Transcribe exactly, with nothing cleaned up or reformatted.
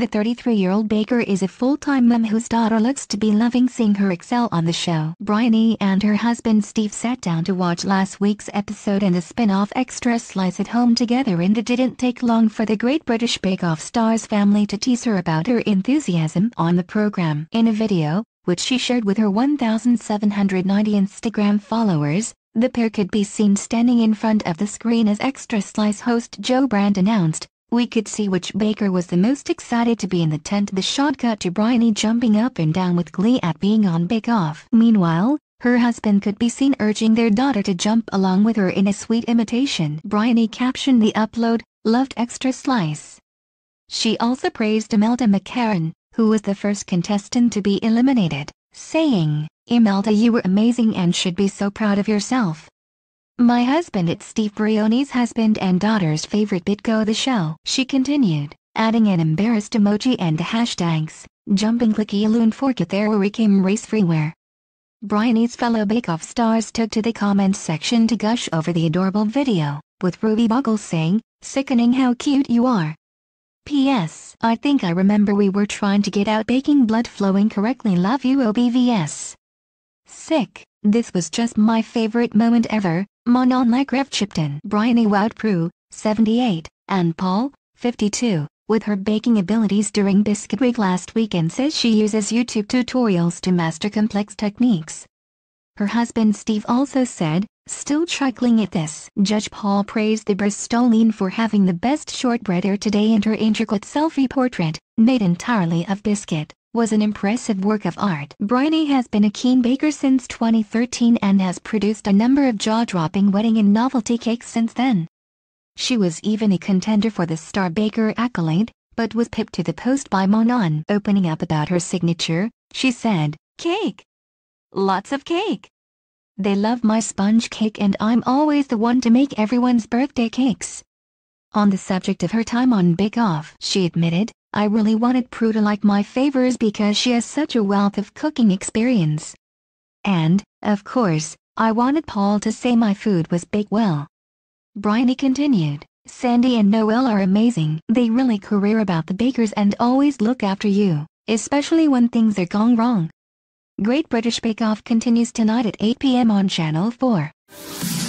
The thirty-three-year-old baker is a full-time mom whose daughter looks to be loving seeing her excel on the show. Briony and her husband Steve sat down to watch last week's episode and the spin-off Extra Slic at home together, and it didn't take long for the Great British Bake Off star's family to tease her about her enthusiasm on the program. In a video, which she shared with her one thousand seven hundred ninety Instagram followers, the pair could be seen standing in front of the screen as Extra Slic host Joe Brand announced, "We could see which baker was the most excited to be in the tent." The shot cut to Briony jumping up and down with glee at being on Bake Off. Meanwhile, her husband could be seen urging their daughter to jump along with her in a sweet imitation. Briony captioned the upload, "Loved Extra Slic." She also praised Imelda McCarran, who was the first contestant to be eliminated, saying, "Imelda, you were amazing and should be so proud of yourself. My husband, it's Steve, Briony's husband and daughter's favorite bit go the show." She continued, adding an embarrassed emoji and the hashtags, "Jumping clicky loon fork it there we came race freeware." Briony's fellow Bake Off stars took to the comment section to gush over the adorable video, with Ruby Buggles saying, "Sickening how cute you are. P S I think I remember we were trying to get out baking blood flowing correctly. Love you O B V S. Sick. This was just my favorite moment ever." Monon like Rev chipped in. Briony wowed Prue, seventy-eight, and Paul, fifty-two, with her baking abilities during Biscuit Week last week, and says she uses YouTube tutorials to master complex techniques. Her husband Steve also said, "Still chuckling at this." Judge Paul praised the Bristolian for having the best shortbreader today, and her intricate selfie portrait, made entirely of biscuit, was an impressive work of art. Briony has been a keen baker since twenty thirteen and has produced a number of jaw-dropping wedding and novelty cakes since then. She was even a contender for the Star Baker accolade, but was pipped to the post by Monon. Opening up about her signature, she said, "Cake. Lots of cake. They love my sponge cake and I'm always the one to make everyone's birthday cakes." On the subject of her time on Bake Off, she admitted, "I really wanted Prue to like my favors because she has such a wealth of cooking experience. And, of course, I wanted Paul to say my food was baked well." Briony continued, "Sandy and Noel are amazing. They really career about the bakers and always look after you, especially when things are going wrong." Great British Bake Off continues tonight at eight p m on Channel four.